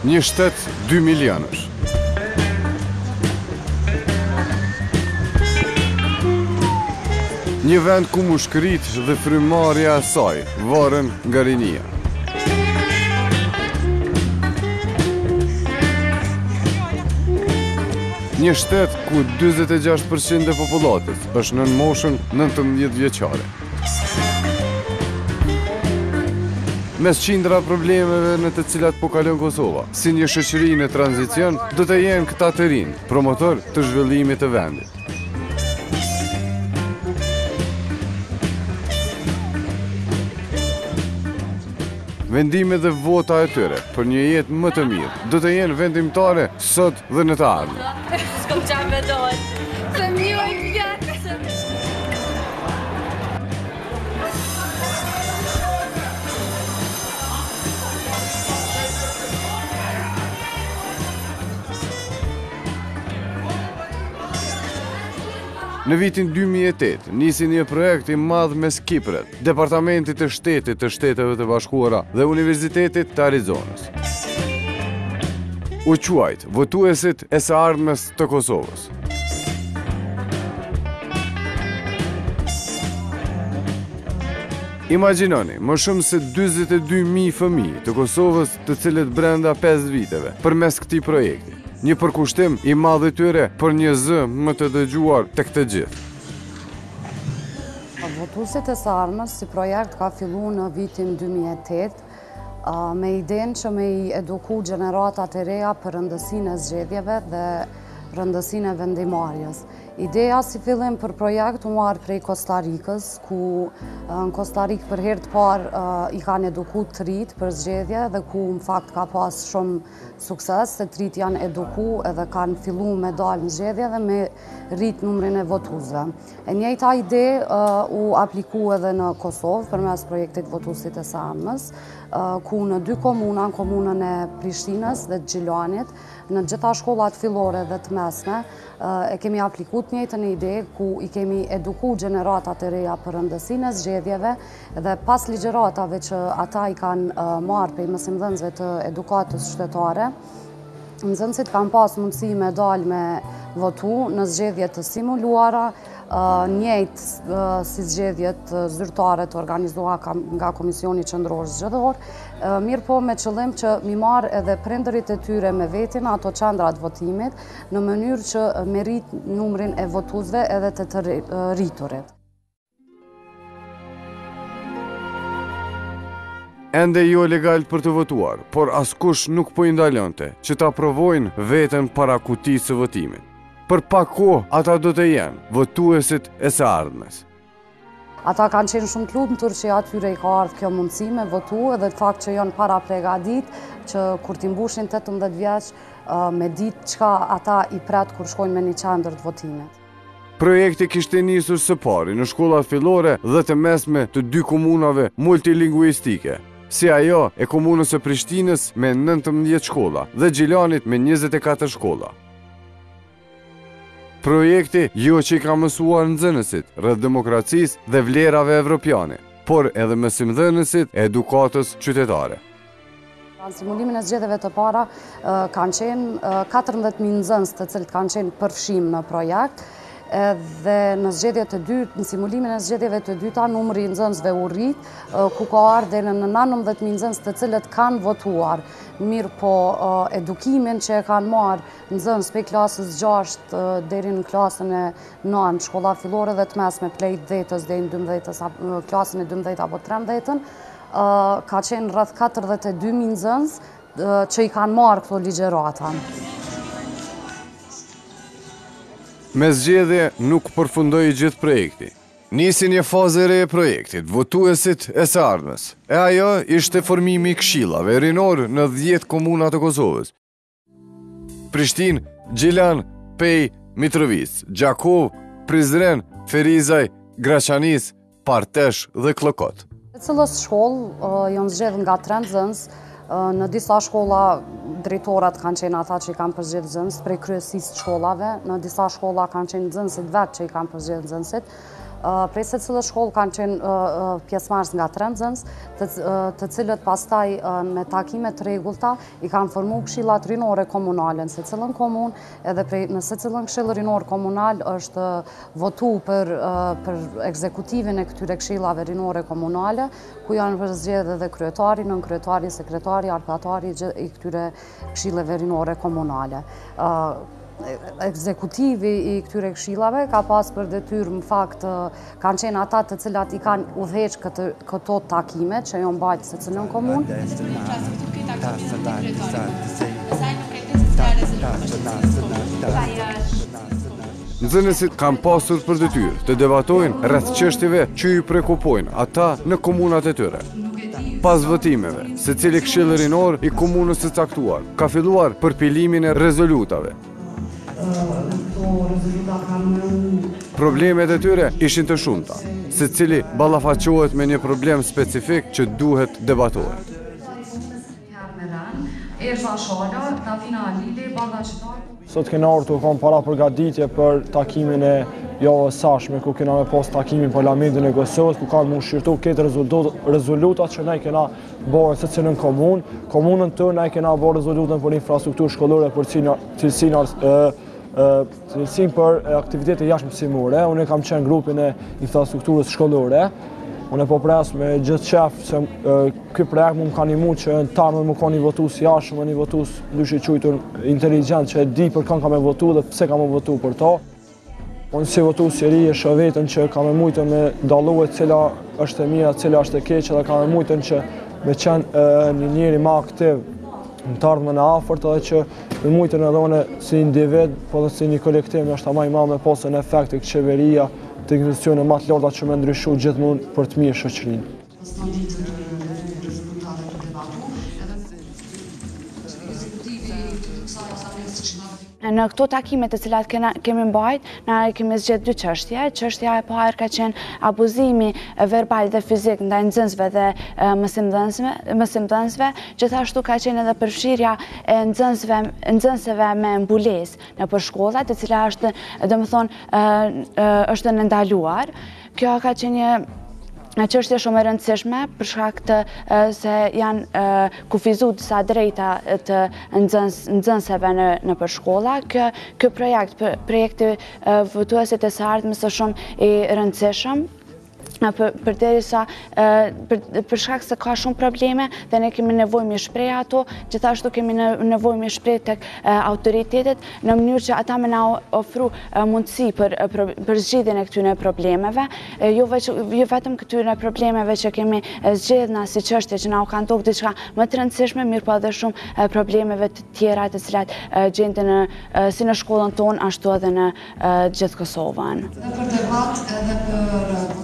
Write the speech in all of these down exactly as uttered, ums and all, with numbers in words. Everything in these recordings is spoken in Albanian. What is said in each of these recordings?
një shtet dy milionësh. Një vend ku mushkërit dhe frymarrja e saj varen nga rinia. Një shtet ku dyzet e gjashtë përqind e popullatës është nën moshën nëntëmbëdhjetë vjeçare. Mes qindra problemeve në të cilat po kalon Kosova, si një shoqëri në tranzicion, do të jenë këta të rinj, promotor të zhvillimit të vendit. Vendimet dhe vota e tyre për një jetë më të mirë do të jenë vendimtare sot dhe në të ardhmen. S'kom qa me dojnë. Se mjoj vjetë. Në vitin dy mijë e tetë nisi një projekt i madh mes KIPRED, Departamentit të Shtetit të Shteteve të Bashkuara dhe Universitetit të Arizonës. U quajt Votuesit e së ardhmes të Kosovës. Imagjinoni, më shumë se dyzet e dy mijë fëmijë të Kosovës, të cilët brenda pesë viteve përmes këtij projekti. Një përkushtim i madh i tyre për një zë më të dëgjuar tek të gjithë. Votuesit e së ardhmes si projekt ka filluar në vitin dy mijë e tetë me idenë që me i eduku gjeneratat e reja për rëndësinë e zgjedhjeve dhe rëndësinë e vendimarrjes. Ideja si fillim për projekt u marrë prej Kostarikës, ku në Kostarikë për herë të parë i kanë eduku të rit për zgjedhje dhe ku në fakt ka pas shumë sukses, se të rit janë eduku edhe kanë fillu me dalë në zgjedhje dhe me rrit numrin e votuesve. E njëjta ide u apliku edhe në Kosovë përmes projektit Votuesit e së ardhmes, ku në dy komuna, në komunën e Prishtinës dhe të Gjilanit, në gjitha shkollat fillore dhe të mesme, e kemi apliku të njëjtën ide ku i kemi eduku gjeneratat e reja për rëndësinë e zgjedhjeve dhe pas ligjëratave që ata i kanë marrë prej mësimdhënësve të edukatës shtetare, nxënësit kanë pas mundësi me dalë me votu në zgjedhje të simuluara, njëjtë si zgjedhjet zyrtare të organizuara nga Komisioni Qendror Zgjedhor, mirë po me qëllim që mi marrë edhe prindërit e tyre me vetin ato qendrat votimit në mënyrë që me rrit numrin e votuesve edhe të të rriturit. Ende jo legal për të votuar, por askush nuk po i ndalonte që ta provojnë veten para kutisë së votimit. Për pak kohë ata do të jenë votuesit e së ardhmes. Ata kanë qenë shumë të lumtur që atyre i ka ardhur kjo mundësi me votu edhe të fakt që janë para pregadit që kur t'i mbushin tetëmbëdhjetë vjeç me ditë çka ata i pret kur shkojnë me një qendër të votimit. Projekti kishte nisur së pari në shkollat fillore dhe të mesme të dy komunave multilingvistike, si ajo e komunës së Prishtinës me nëntëmbëdhjetë shkolla dhe Gjilanit me njëzet e katër shkolla. Projekti jo që i ka mësuar nxënësit rreth demokracisë dhe vlerave evropiane, por edhe mësimdhënësit e edukatës qytetare. Në simulimin e zgjedhjeve të para kanë qenë katërmbëdhjetë mijë nxënës të cilët kanë qenë përfshim në projekt, dhe në zgjedhjet e dytë, në simulimin e zgjedhjeve të dyta, numri i nxënësve u rrit, ku ka ardhur në nëntëmbëdhjetë mijë nxënës të cilët kanë votuar. Mirë po edukimin që e kanë marrë nxënës prej klasës gjashtë deri në klasën e nëntë, shkolla fillore dhe të mesme, prej dhjetës deri në dymbëdhjetës, klasën e dymbëdhjetë apo trembëdhjetën, ka qenë rreth katërdhjetë e dy mijë nxënës që i kanë marrë këto ligjërata. Me zgjedhje nuk përfundoi gjithë projekti. Nisi një fazë e re e projektit, Votuesit e së ardhmes. E ajo ishte formimi i këshillave rinor në dhjetë komuna të Kosovës. Prishtinë, Gjilan, Pej, Mitrovic, Gjakov, Prizren, Ferizaj, Graçanis, Partesh dhe Klokot. Në cilës shkollë janë zgjedhur nga tre nxënës. Në disa shkolla drejtorat kanë qenë ata që i kanë përzgjedhur nxënës prej kryesisë të shkollave, në disa shkolla kanë qenë nxënësit vetë që i kanë përzgjedhur nxënësit. prej se cilës shkollë kanë qenë pjesëmarrës nga tre nxënës, të cilët pastaj me takime të rregullta i kanë formuar këshillat rinore komunale në secilën komunë, edhe prej në secilën këshill rinor komunal është votu për për ekzekutivin e këtyre këshillave rinore komunale, ku janë përzgjedhur edhe kryetari, nënkryetari, sekretari, arkatari i këtyre këshillave rinore komunale. Ekzekutivi i këtyre këshillave ka pas për detyrë në fakt kanë qenë ata të cilat i kanë udhëheq këto takime që janë mbajtur secilën komunë. Nxënësit kanë pasur për detyrë të debatojnë rreth çështjeve që i prekupojnë ata në komunat e tyre. Pas votimeve, secili këshill rinor i komunës së caktuar ka filluar përpilimin e rezolutave. Problemet e tyre ishin të shumta, secili ballafaqohet me një problem specifik që duhet debatohet. Sot kena ardhur të kam para përgatitje për takimin e javës sashme, ku kena me pas takimin Parlamentin e Kosovës, ku kanë mund shqyrtu këtë rezolutat që ne kena bërë se cilën komunë. Komunën të ne kena bërë rezolutën për infrastrukturë shkollore për cilësin për aktivitete jashtëmësimore. Unë kam qenë grupin e infrastrukturës shkollore. Unë po pres me gjithë qef se ky projekt më më ka nimu që në tarme më ka një votus jashtë, më një votus dushi qujtur inteligent që e di për kanë ka me votu dhe pse ka me votu për ta. Unë si votus i ri e shë vetën që ka me mujtën me daluet cila është e mira, cila është e keqe dhe ka me mujtën që me qenë një njeri ma aktiv në tarme në afert edhe që me mujtën edhe une si individ, po dhe si një kolektiv në është ta ma i ma me posën efekt e qeveria të institucione më të larta që me ndryshu gjithmonë për të mirë shoqërinë. Në këto takime të cilat kemi mbajt, na kemi zgjedhur dy çështje. Çështja e parë ka qenë abuzimi verbal dhe fizik ndaj nxënësve dhe mësimdhënësve. Gjithashtu ka qenë edhe përfshirja e nxënësve me mbulesë nëpër shkolla, e cila është, domethënë, është ndaluar. Kjo ka qenë një Në çështje shumë e rëndësishme për shkak të se janë kufizuar disa drejta të nxënësve në për shkolla. Ky projekt, projekti Votuesit e së ardhmes është shumë i rëndësishëm. Përderisa për shkak se ka shumë probleme dhe ne kemi nevojë me shpreh ato, gjithashtu kemi nevojë me shpreh tek autoritetet në mënyrë që ata më na ofru mundësi për për zgjidhjen e këtyre problemeve, jo vetëm këtyre problemeve që kemi zgjedhur na si çështje që na u kanë dhënë diçka më të rëndësishme, mirë po edhe shumë problemeve të tjera të cilat gjenden si në shkollën tonë ashtu edhe në gjithë Kosovën. Për debat edhe për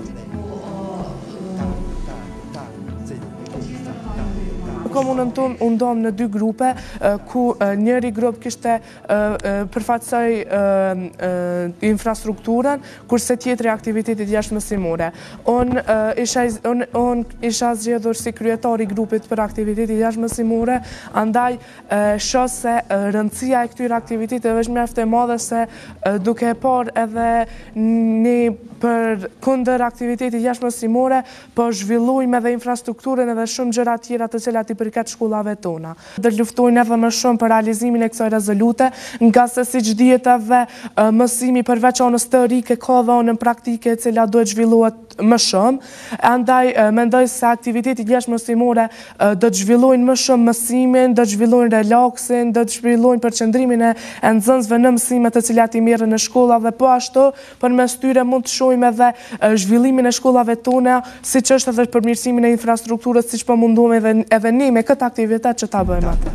komunën tonë u ndom në dy grupe, ku njëri grup kishte përfaqësoj infrastrukturën, kurse tjetri aktivitetet jashtëmësimore. Unë isha zgjedhur si kryetari i grupit për aktivitetet jashtëmësimore, andaj shoh se rëndësia e këtyre aktiviteteve është mjaft e madhe, se duke parë edhe një për kundër aktivitetit jashtëmësimore, po zhvillojmë edhe infrastrukturën edhe shumë gjëra tjera të cilat i përket shkollave tona. Dhe luftojnë edhe më shumë për realizimin e kësaj rezolute, nga se siç dihet edhe mësimi përveç anës teorike ka dhe anën praktike e cila duhet zhvillohet më shumë. Andaj mendoj se aktivitetet jashtëmësimore do të zhvillojnë më shumë mësimin, do të zhvillojnë relaksin, do të zhvillojnë përqendrimin e nxënësve në mësimet të cilat i merren në shkolla, dhe po ashtu përmes tyre mund të shohim edhe zhvillimin e shkollave tona, siç është edhe përmirësimin e infrastrukturës, siç po munduam edhe edhe ne me këtë aktivitet që ta bëjmë atë.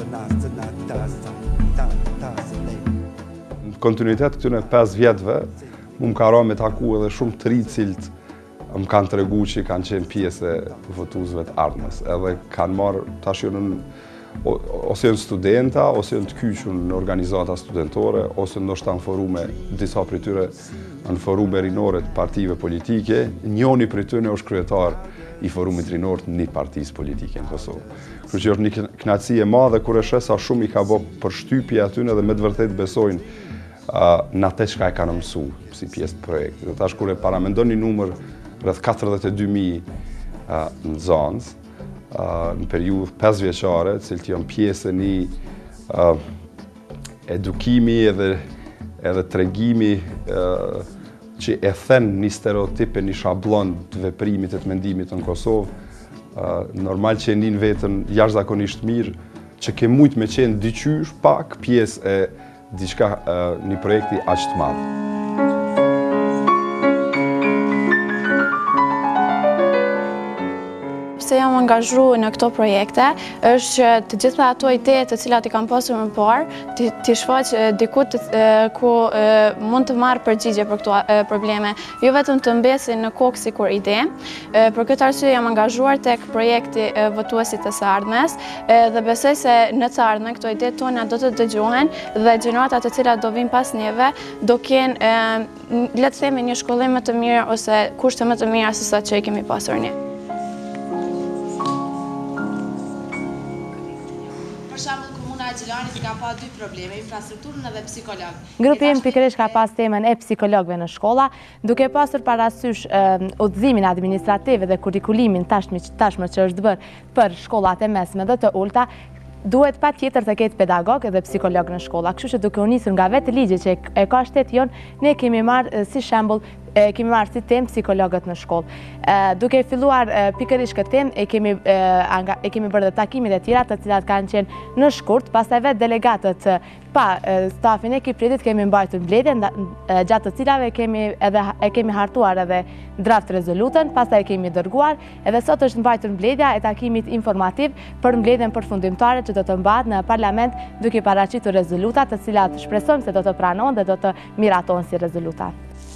Në kontinuitet këtyre pesë vjetëve, më ka ra me taku edhe shumë të ri cilët më kanë tregu që kanë qenë pjesë e votuesve të Ardhmes, edhe kanë marrë tash ose janë studenta, ose janë të kyçur në organizata studentore, ose ndoshta në forume, disa prej tyre në forume rinore të partive politike. Njëri prej tyre është kryetar i forumit rinor të një partisë politike në Kosovë. Kështu që është një kënaqësi e madhe kur e sheh sa shumë i ka bë përshtypje aty dhe me të vërtetë besojnë në atë çka e kanë mësu si pjesë të projektit. Tash kur e paramendon një numër rreth katërdhjetë e dy mijë nxënës në periudhë pesë vjeçare, të cilët janë pjesë e një edukimi edhe edhe tregimi që e then një stereotipe, një shablon të veprimit e të mendimit në Kosovë, normal që e nin vetën jashtëzakonisht mirë, që ke mujt me qenë dyqysh pak pjesë e diçka një projekti aq të madh. Se jam angazhru në këto projekte, është që të gjitha ato ide të cilat i kam pasur më parë, t'i shfaq dikut ku mund të marrë përgjigje për këto probleme, jo vetëm të mbesin në kokë si kur ide. Për këtë arsye jam angazhuar tek projekti Votuesit të Ardhmes dhe besoj se në të ardhmen këto ide tona do të dëgjohen dhe gjeneratat të cilat do vinë pas neve do kenë, le të themi, një shkollim më të mirë ose kushte më të mira se sa që i kemi pasur ne. Ka pa dy probleme, infrastrukturën edhe psikolog. Grupi im pikërisht ka pas temën e psikologëve në shkolla, duke pasur parasysh udhëzimin administrativ dhe kurrikulimin tashmë që është bërë për shkollat e mesme dhe të ulta, duhet pa tjetër të ketë pedagog edhe psikolog në shkolla. Kështu që duke u nisur nga vetë ligji që e ka shteti jonë, ne kemi marrë si shembull kemi marrë si temë psikologët në shkollë. Duke filluar pikërisht këtë temë, e kemi e kemi bërë dhe takimit e tjera të cilat kanë qenë në shkurt, pastaj vetë delegatët pa stafin e KIPREDit kemi mbajtur mbledhje gjatë të cilave kemi edhe e kemi hartuar edhe draft rezolutën, pastaj e kemi dërguar, edhe sot është mbajtur mbledhja e takimit informativ për mbledhjen përfundimtare që do të mbahet në parlament, duke paraqitur rezoluta të cilat shpresojmë se do të pranohen dhe do të miratohen si rezoluta.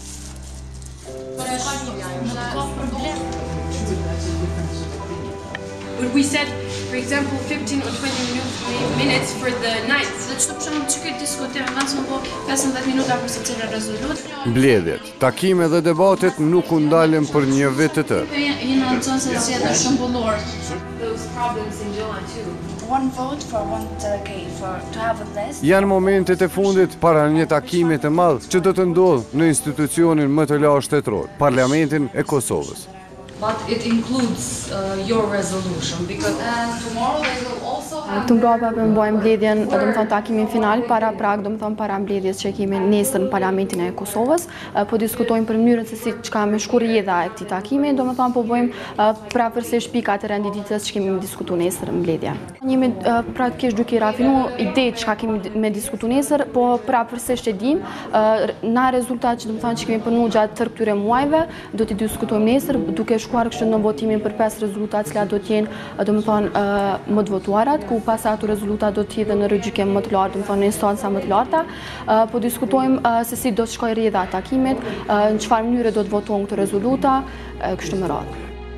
Would we set, for example, fifteen or twenty minutes for the night? Dhe çdo për shembull çka diskutojmë maksimum po pesëmbëdhjetë minuta për secilën rezolutë. Mbledhjet, takime dhe debatet nuk u ndalen për një vit të tërë. Jena nxënëse që janë shembullor. Those problems in Gjilan too. One vote for one delegate for to have a list. Janë momentet e fundit para një takimi të madh që do të ndodhë në institucionin më të lartë shtetëror, Parlamentin e Kosovës. But it includes uh, your resolution because and tomorrow they will also have Të mbrapa për mbajmë mbledhjen, do të thonë takimin final para prag, do të thonë para mbledhjes që kemi nesër në Parlamentin e Kosovës, po diskutojmë për mënyrën se si çka me shku rrjedha e këtij takimi, do të thonë po bëjmë prapërsisht pikat e renditës që kemi diskutuar nesër në mbledhje. Jemi praktikisht duke rafinuar ide çka kemi me diskutuar nesër, po prapërsisht e dim na rezultat që do të thonë që kemi punuar gjatë tërë këtyre muajve, do t'i diskutojmë nesër duke shkuar kështu në votimin për pesë rezultat që do të jenë, do të thonë më të votuarat, ku pas ato rezultat do të jetë në rrugjikim më të lartë, do të thonë në instanca më të larta, po diskutojmë se si do të shkojë rrjedha e takimit, në çfarë mënyre do të votojnë këto rezulta, kështu me radhë.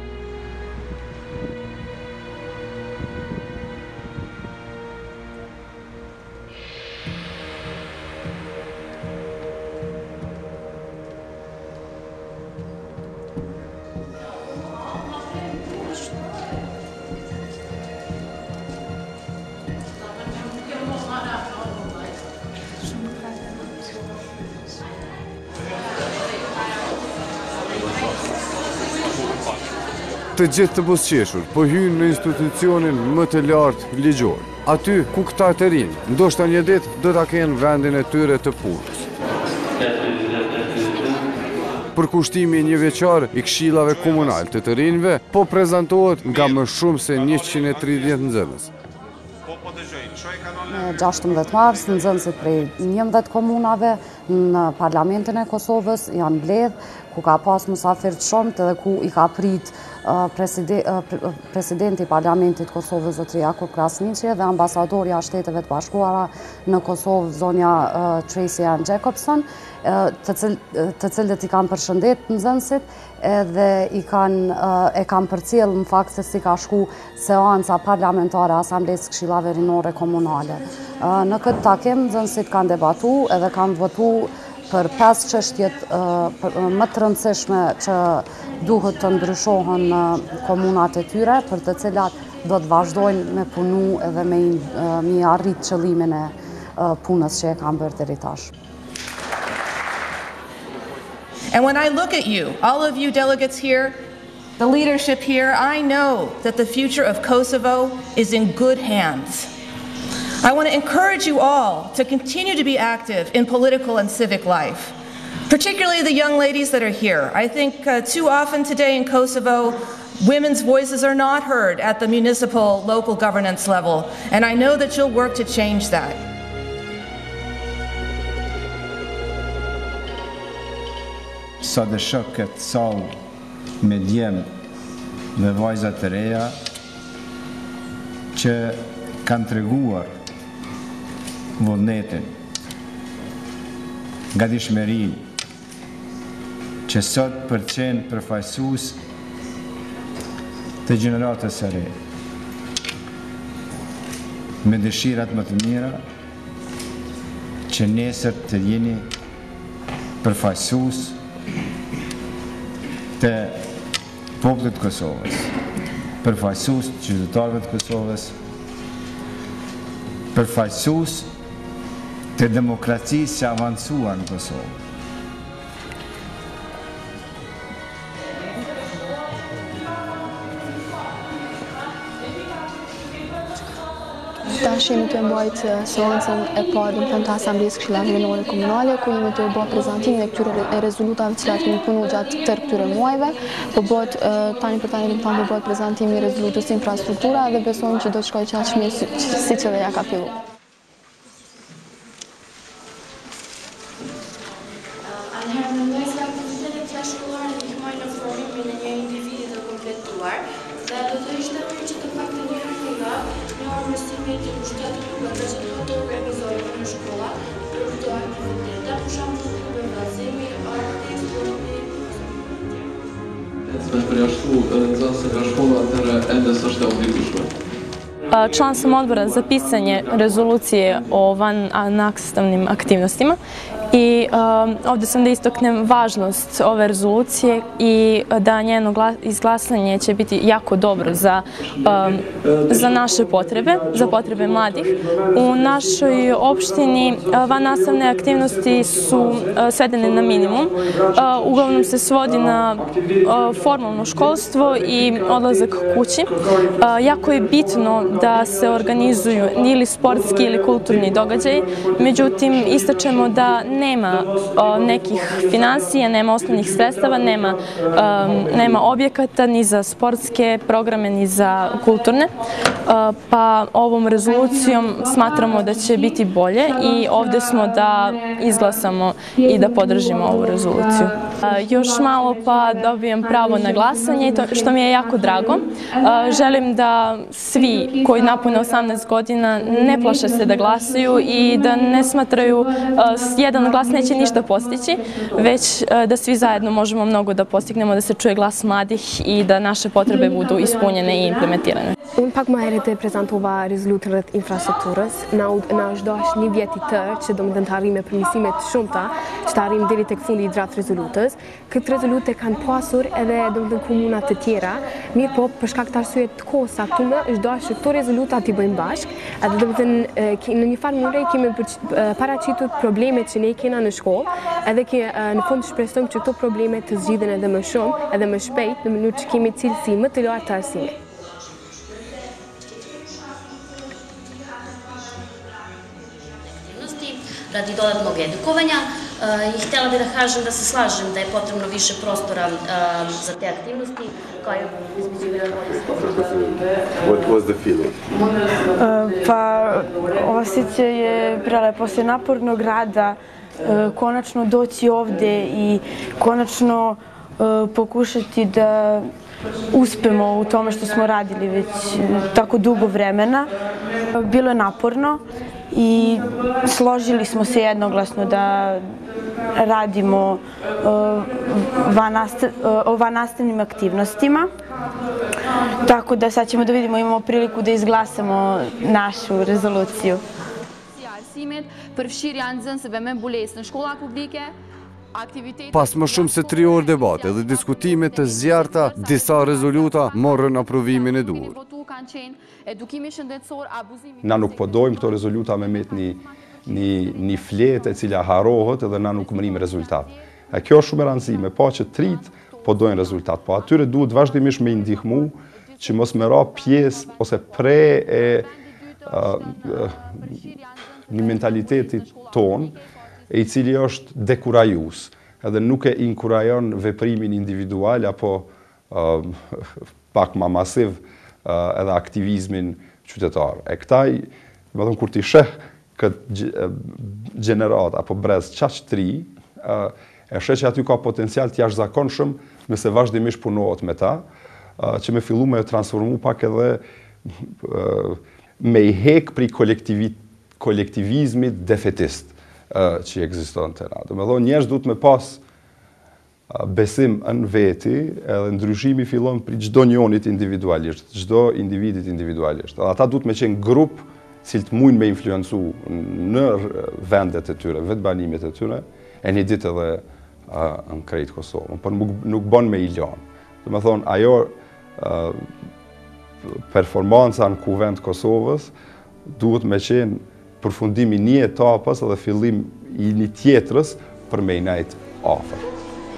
Të gjithë të buzëqeshur po hynë në institucionin më të lartë ligjor. Aty ku këta të rinë, ndoshta një ditë do ta kenë vendin e tyre të punës. Përkushtimi një vjeçar i këshillave komunal të të rinjve po prezantohet nga më shumë se njëqind e tridhjetë nxënës. Me gjashtëmbëdhjetë mars, nxënësit prej njëmbëdhjetë komunave në Parlamentin e Kosovës janë mbledh, ku ka pas musafir të shumët edhe ku i ka prit presidenti i Parlamentit Kosovës zotëria Krasniqi dhe ambasadorja e Shteteve të Bashkuara në Kosovë zonja Tracy Ann Jacobson, të cilët i kanë përshëndet nxënësit edhe i kanë e kanë përcjell në fakt se si ka shku seanca parlamentare Asamblesë Këshillave Rinore Komunale. Në këtë takim nxënësit kanë debatu edhe kanë votu për pesë çështjet më të rëndësishme që duhet të ndryshohen në komunat e tyre, për të cilat do të vazhdojnë me punu edhe me arrit qëllimin e punës që e kanë bërë deri tash. And when I look at you, all of you delegates here, the leadership here, I know that the future of Kosovo is in good hands. I want to encourage you all to continue to be active in political and civic life, particularly the young ladies that are here. I think uh, too often today in Kosovo, women's voices are not heard at the municipal, local governance level, and I know that you'll work to change that. Sa dhe shok këtë sau me djemë dhe vajzat të reja që kanë treguar vullnetin nga dishmëri që sot përqen përfaqësues të gjeneratës së re me dëshirat më të mira që nesër të jeni përfaqësues të popullit të Kosovës, përfaqësues të qytetarëve të Kosovës, përfaqësues të demokracisë që avancuar në Kosovë. Tash jemi të mbajtë seancën e parë në të Asamblesë Këshillave Vendore Komunale, ku jemi të bëjë prezantimin e këtyre rezultatave të cilat kemi punuar gjatë tërë këtyre muajve. Po bëhet tani për tani po bëhet prezantimi i rezultatës infrastruktura dhe besojmë që do të shkojë qaq mirë siç edhe ja ka filluar. Član sam odbora za pisanje rezolucije o vannastavnim aktivnostima i ovdje sam da istaknem važnost ove rezolucije i da njeno izglasanje će biti jako dobro za, za naše potrebe, za potrebe mladih. U našoj opštini vannastavne aktivnosti su svedene na minimum. Uglavnom se svodi na formalno školstvo i odlazak kući. Jako je bitno da se organizuju ili sportski ili kulturni događaji, međutim istačemo da nema nekih finansija, nema osnovnih sredstava, nema, nema objekata ni za sportske programe ni za kulturne, pa ovom rezolucijom smatramo da će biti bolje i ovdje smo da izglasamo i da podržimo ovu rezoluciju. Još malo pa dobijem pravo na glasanje, što mi je jako drago. Želim da svi koji napune osamnaest godina ne plaše se da glasaju i da ne smatraju jedan glas neće ništa postići, već da svi zajedno možemo mnogo da postignemo, da se čuje glas mladih i da naše potrebe budu ispunjene i implementirane. Unë pak më herët e prezantova rezultatet rreth infrastrukturës. Na na është dash një vjet i tërë që domethënë të arrijmë përmirësime të shumta, që të arrijmë deri tek fundi i draft rezultatës. Këtë rezultate kanë pasur edhe domethënë komuna të tjera, mirë po për shkak të arsye të kohës saktume, është dash këto rezultata t'i bëjmë bashkë. Edhe domethënë në një farë mënyrë kemi paraqitur problemet që ne kena në shkollë, edhe që në fund shpresojmë që këto probleme të zgjidhen edhe më shumë, edhe më shpejt në mënyrë që kemi cilësi më të lartë të arsimit. Radi dodatnog edukovanja i htjela bih da kažem da se slažem da je potrebno više prostora za te aktivnosti, kao i između. What was the feeling? Pa, osjećaj je prelepo, poslije napornog rada konačno doći ovde i konačno pokušati da uspemo u tome što smo radili već tako dugo vremena. Bilo je naporno i složili smo se jednoglasno da radimo o vannastavnim aktivnostima. Tako da sad ćemo da vidimo, imamo priliku da izglasamo našu rezoluciju. Pas më shumë se tri orë debate dhe diskutime të zjarta, disa rezoluta morën aprovimin e duhur. Na nuk po dojmë këto rezoluta me met një, një, një fletë e cila harohet edhe na nuk mërim rezultat. E kjo është shumë e rëndësishme, pa që trit po dojnë rezultat, po atyre duhet vazhdimisht me ndihmu që mos me ra pjesë ose pre e uh, uh, një mentalitetit ton, e i cili është dekurajus, edhe nuk e inkurajon veprimin individual apo uh, pak ma masiv uh, edhe aktivizmin qytetar. E këtaj, më thëmë, kur t'i sheh këtë gjenerat apo brez qaq tri, uh, e sheh që aty ka potencial t'jash zakonshëm nëse vazhdimisht punohet me ta, uh, që me fillu me transformu pak edhe uh, me i hek pri kolektivit, kolektivizmit defetist uh, që ekziston të na. Do me thonë, njerëz duhet me pas uh, besim në veti, edhe ndryshimi fillon pri çdo njonit individualisht, çdo individit individualisht. Edhe ata duhet me qenë grup cilët mujnë me influencu në vendet e tyre, vetë banimet e tyre, e një ditë edhe uh, në krejt Kosovën, por nuk, nuk bon me i lanë. Dhe me thonë, ajo uh, performanca në kuvend Kosovës duhet me qenë përfundimi një etapës edhe fillim i një tjetrës për me i najt afer.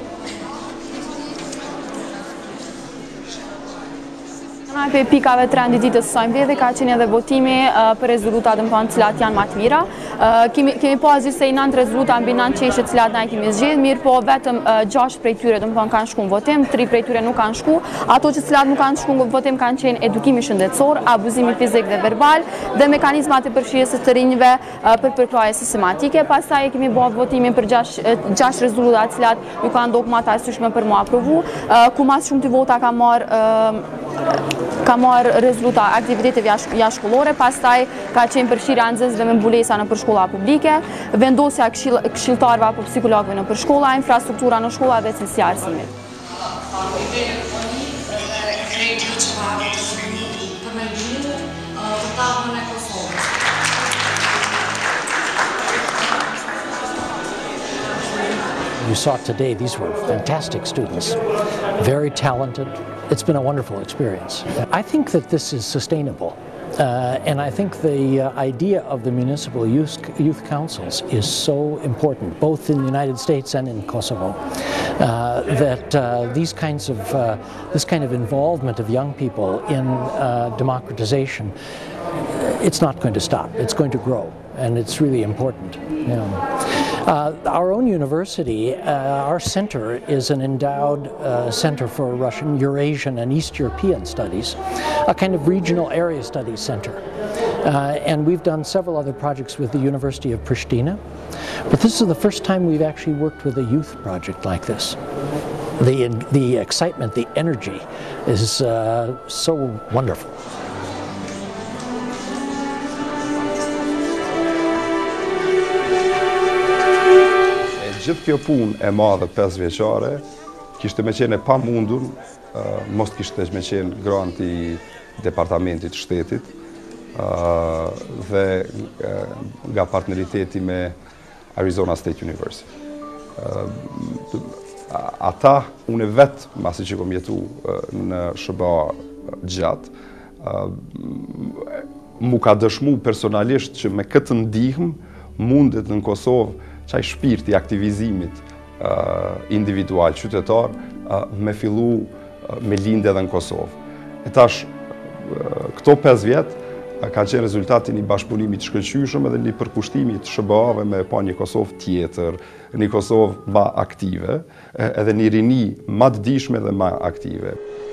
Për pikave të rendit ditës së mbledhje ka qenë edhe votimi uh, për rezultatet më thonë cilat janë më të mira. Uh, kemi kemi pas gjithsej nëntë rezultata mbi nëntë çështje të cilat na i kemi zgjedhur, mirë po vetëm uh, gjashtë prej tyre do të thonë kanë shkuar në votim, tri prej tyre nuk kanë shkuar. Ato që cilat nuk kanë shkuar në votim kanë qenë edukimi shëndetësor, abuzimi fizik dhe verbal dhe mekanizmat e përfshirjes të rinjve uh, për përkrahje sistematike. Pastaj kemi bërë votimin për gjashtë rezultata të cilat ju kanë ndodhur më të arsyeshme për mua aprovu, uh, ku mas shumë të vota ka marr uh, ka marrë rezultat aktiviteteve jashtëshkollore, pastaj ka qenë përfshirja e nxënësve me mbulesa në përshkolla publike, vendosja e këshilltarëve apo psikologëve në përshkolla, infrastruktura në shkolla dhe cilësia e arsimit. You saw today, these were fantastic students, very talented. It's been a wonderful experience. I think that this is sustainable. Uh, and I think the uh, idea of the municipal youth, youth councils is so important, both in the United States and in Kosovo, uh, that uh, these kinds of, uh, this kind of involvement of young people in uh, democratization, it's not going to stop. It's going to grow, and it's really important. Yeah. Uh, our own university, uh, our center is an endowed uh, center for Russian, Eurasian and East European studies, a kind of regional area studies center. Uh, and we've done several other projects with the University of Pristina, but this is the first time we've actually worked with a youth project like this. The, the excitement, the energy is uh, so wonderful. Gjithë kjo punë e madhe pesë vjeqare, kishte me qenë e pa mundur, uh, mos kishte me qenë granti departamentit shtetit uh, dhe uh, nga partneriteti me Arizona State University. Uh, ata, unë vetë, masi që kom jetu uh, në S B A gjatë, uh, mu ka dëshmu personalisht që me këtë ndihmë mundet në Kosovë qaj shpirti aktivizimit uh, individual, qytetar, uh, me fillu uh, me linde edhe në Kosovë. E tash, uh, këto pesë vjetë uh, kanë qenë rezultatin një bashkëpunimit shkëlqyshëm edhe një përkushtimit S B A-ve me pa një Kosovë tjetër, një Kosovë ma aktive, edhe një rini ma të dishme dhe ma aktive.